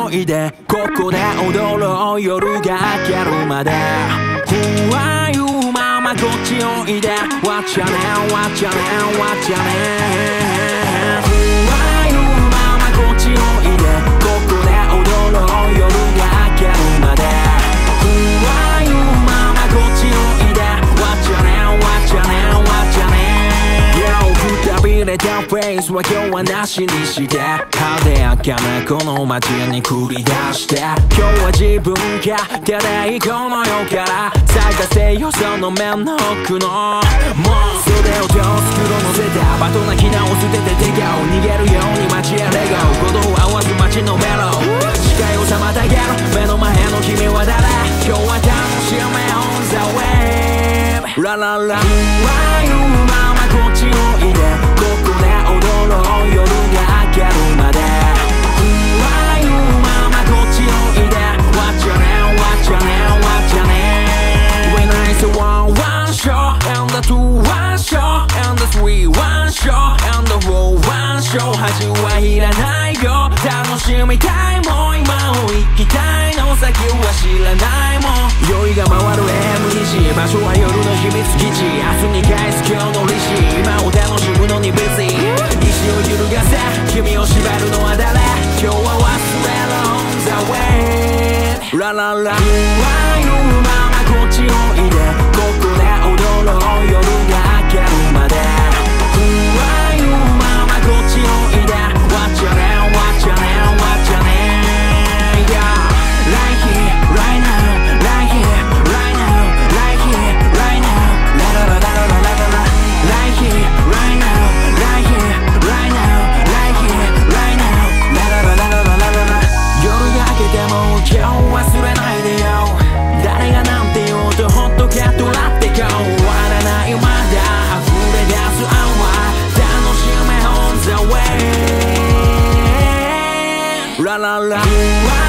いでここで踊ろう夜が明けるまで不安いうままこっちおいで What's your name What's your name What's your name 不安いうままこっちおいでここで踊ろう夜が明けるまで不安いうままこっちおいで What's your name What's your name What's your name Yo くたびれたフェイスは今日はなしにして派手やかなこの街に繰り出して今日は自分勝手でこの世から探せよその面の奥のもう袖を手を袋乗せたバトなきなを捨てて手がを逃げるように街へレゴ鼓動を合わす街のメロ視界を妨げる目の前の君は誰今日は楽しめ on the wave ラララ不安いうままこっちおいでここで踊ろう夜が明けるまで不安いうままこっちおいで What's your name What's your name What's your name When I say one show and the two one show and the three one show and the four one show 恥はいらないよ楽しみたいもん今を生きたいの先は知らないもん酔いが回る M2 場所は夜の秘密基地明日に返す今日の利子今を楽しむのに busy 意志を揺るがせ君を縛るのは誰今日は忘れろ on the way ラララ不安いうままこっちおいでここで踊ろう夜が明けるまで不安いうままこっちおいで What's your name What's your name What's your name Yeah Right here right now Right here right now Right here right now La la la la la la la la Right here right now Right here right now Right here right now La la la la la la la la 夜が明けても今日忘れないでよ誰がなんて言おうとほっとけとらってこう終わらないまだ溢れ出す泡楽しめ on the way ラララ